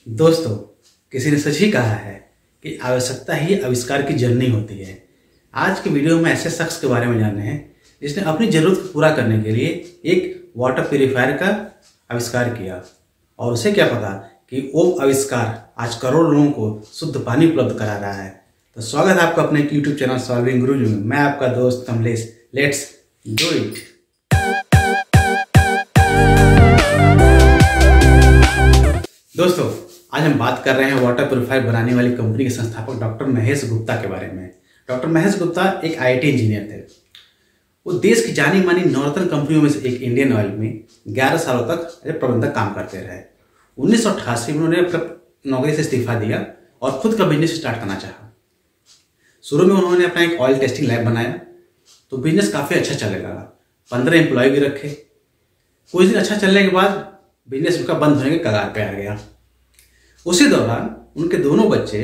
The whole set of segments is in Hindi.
दोस्तों, किसी ने सच ही कहा है कि आवश्यकता ही आविष्कार की जननी होती है। आज के वीडियो में ऐसे शख्स के बारे में जानना है जिसने अपनी जरूरत को पूरा करने के लिए एक वाटर प्यूरिफायर का आविष्कार किया और उसे क्या पता कि वो आविष्कार आज करोड़ों लोगों को शुद्ध पानी उपलब्ध करा रहा है। तो स्वागत है आपका अपने YouTube चैनल सॉल्विंग गुरुजी में। मैं आपका दोस्त कमलेश। Let's do it. दोस्तों, आज हम बात कर रहे हैं वाटर प्यूरिफायर बनाने वाली कंपनी के संस्थापक डॉक्टर महेश गुप्ता के बारे में। डॉक्टर महेश गुप्ता एक IIT इंजीनियर थे। वो देश की जानी मानी नॉर्थर्न कंपनियों में से एक इंडियन ऑयल में 11 सालों तक एज प्रबंधक काम करते रहे। 1988 में उन्होंने अपनी नौकरी से इस्तीफा दिया और खुद का बिजनेस स्टार्ट करना चाहा। शुरू में उन्होंने अपना एक ऑयल टेस्टिंग लैब बनाया तो बिजनेस काफ़ी अच्छा चलने लगा। 15 एम्प्लॉय भी रखे। कुछ दिन अच्छा चलने के बाद बिजनेस उनका बंद होने के कगार पे आ गया। उसी दौरान उनके दोनों बच्चे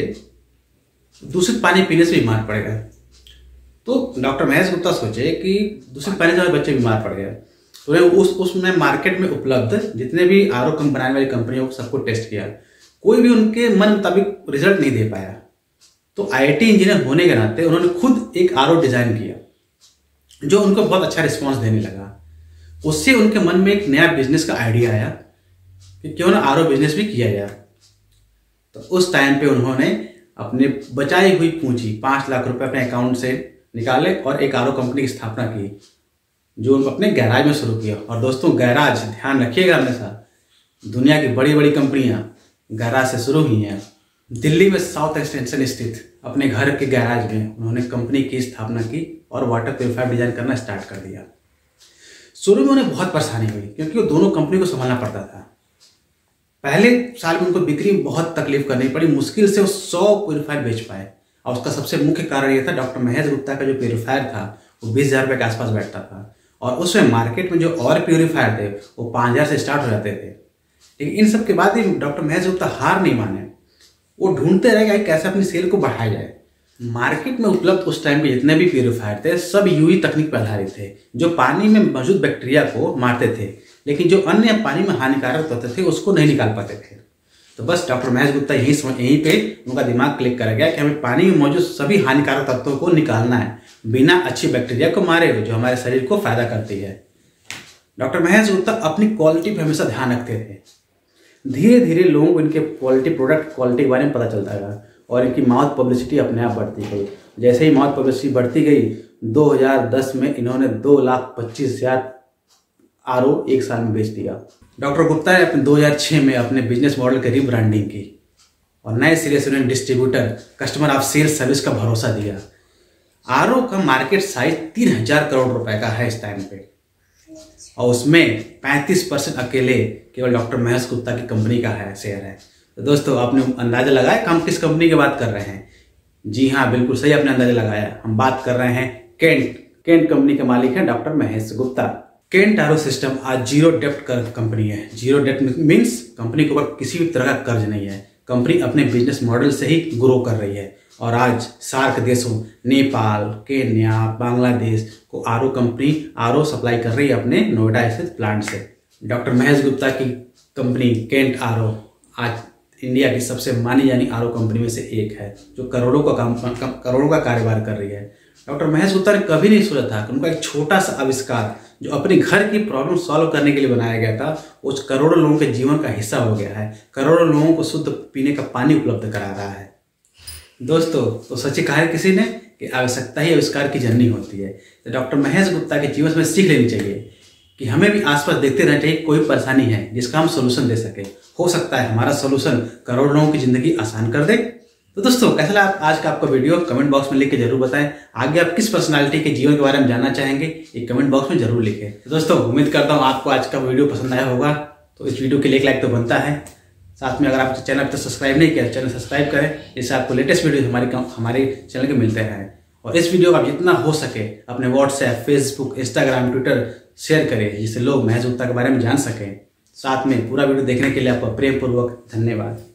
दूषित पानी पीने से बीमार पड़ गए। तो डॉक्टर महेश गुप्ता सोचे कि दूषित पानी से बच्चे बीमार पड़ गए तो उन्हें उसमें मार्केट में उपलब्ध जितने भी RO बनाने वाली कंपनियों को सबको टेस्ट किया। कोई भी उनके मन मुताबिक रिजल्ट नहीं दे पाया। तो IIT इंजीनियर होने के नाते उन्होंने खुद एक RO डिजाइन किया जो उनको बहुत अच्छा रिस्पॉन्स देने लगा। उससे उनके मन में एक नया बिजनेस का आइडिया आया कि क्यों ना RO बिजनेस भी किया जाए। तो उस टाइम पे उन्होंने अपने बचाई हुई पूंजी 5 लाख रुपए अपने अकाउंट से निकाले और एक RO कंपनी की स्थापना की जो उनको अपने गैराज में शुरू किया। और दोस्तों, गैराज ध्यान रखिएगा हमेशा, दुनिया की बड़ी बड़ी कंपनियां गैराज से शुरू हुई हैं। दिल्ली में साउथ एक्सटेंशन स्थित अपने घर के गैराज में उन्होंने कंपनी की स्थापना की और वाटर प्यूरिफायर डिजाइन करना स्टार्ट कर दिया। शुरू में उन्हें बहुत परेशानी हुई क्योंकि वो दोनों कंपनी को संभालना पड़ता था। पहले साल में उनको बिक्री में बहुत तकलीफ करनी पड़ी। मुश्किल से वो 100 प्यूरिफायर बेच पाए और उसका सबसे मुख्य कारण ये था डॉक्टर महेश गुप्ता का जो प्यूरिफायर था वो 20,000 रुपये के आसपास बैठता था और उसमें मार्केट में जो और प्यूरिफायर थे वो 5,000 से स्टार्ट हो जाते थे। लेकिन इन सब के बाद भी डॉक्टर महेश गुप्ता हार नहीं माने। वो ढूंढते रहे कि कैसे अपनी सेल को बढ़ाया जाए। मार्केट में उपलब्ध उस टाइम पे जितने भी प्यूरिफायर थे सब UV तकनीक पर आधारित थे जो पानी में मौजूद बैक्टीरिया को मारते थे, लेकिन जो अन्य पानी में हानिकारक तत्व थे उसको नहीं निकाल पाते थे। तो बस डॉक्टर महेश गुप्ता यहीं पे उनका दिमाग क्लिक कर गया कि हमें पानी में मौजूद सभी हानिकारक तत्वों को निकालना है बिना अच्छी बैक्टीरिया को मारे हुए जो हमारे शरीर को फायदा करती है। डॉक्टर महेश गुप्ता अपनी क्वालिटी पर हमेशा ध्यान रखते थे। धीरे धीरे लोगों को इनके प्रोडक्ट क्वालिटी के बारे में पता चलता गया और इनकी माउथ पब्लिसिटी अपने आप बढ़ती गई। जैसे ही माउथ पब्लिसिटी बढ़ती गई 2010 में इन्होंने 2,25,000 RO एक साल में बेच दिया। डॉक्टर गुप्ता ने अपने 2006 में अपने बिजनेस मॉडल की रीब्रांडिंग की और नए सिरे से उन्हें distributor customer of sales service का भरोसा दिया। RO का मार्केट साइज 3,000 करोड़ रुपए का है इस टाइम पे और उसमें 35% अकेले केवल डॉक्टर महेश गुप्ता की कंपनी का है शेयर है। तो दोस्तों, आपने अंदाजा लगाया कि हम किस कंपनी की बात कर रहे हैं? जी हाँ, बिल्कुल सही आपने अंदाजा लगाया। हम बात कर रहे हैं केंट कंपनी के मालिक हैं doctor Mahesh Gupta. Kent RO system आज जीरो डेप्ट कंपनी है। जीरो डेप्ट मीन्स कंपनी के ऊपर किसी भी तरह का कर्ज नहीं है। कंपनी अपने बिजनेस मॉडल से ही ग्रो कर रही है और आज सार्क देशों नेपाल, केन्या, बांग्लादेश को RO सप्लाई कर रही है अपने नोएडा स्थित प्लांट से। डॉक्टर महेश गुप्ता की कंपनी केंट RO आज इंडिया की सबसे मानी जानी RO कंपनी में से एक है जो करोड़ों का कारोबार कर रही है। डॉक्टर महेश गुप्ता ने कभी नहीं सोचा था कि उनका एक छोटा सा आविष्कार जो अपने घर की प्रॉब्लम सॉल्व करने के लिए बनाया गया था उस करोड़ों लोगों के जीवन का हिस्सा हो गया है। करोड़ों लोगों को शुद्ध पीने का पानी उपलब्ध करा रहा है। दोस्तों, तो सच्ची कहा है किसी ने कि आवश्यकता ही आविष्कार की जननी होती है। तो डॉक्टर महेश गुप्ता के जीवन में सीख लेनी चाहिए कि हमें भी आसपास देखते रहना चाहिए कोई परेशानी है जिसका हम सोल्यूशन दे सके। हो सकता है हमारा सोल्यूशन करोड़ों लोगों की जिंदगी आसान कर दे। तो दोस्तों, कैसा लगा आज का आपका वीडियो? कमेंट बॉक्स में लिख के जरूर बताएं। आगे आप किस पर्सनालिटी के जीवन के बारे में जानना चाहेंगे ये कमेंट बॉक्स में जरूर लिखें। तो दोस्तों, उम्मीद करता हूँ आपको आज का वीडियो पसंद आया होगा। तो इस वीडियो के लिए एक लाइक तो बनता है। साथ में अगर आप चैनल पर सब्सक्राइब नहीं किया चैनल सब्सक्राइब करें जिससे आपको लेटेस्ट वीडियो हमारे चैनल के मिलते हैं। और इस वीडियो को आप जितना हो सके अपने WhatsApp, Facebook, Instagram, Twitter share करें जिससे लोग महेश गुप्ता के बारे में जान सकें। साथ में पूरा वीडियो देखने के लिए आपका प्रेम पूर्वक धन्यवाद।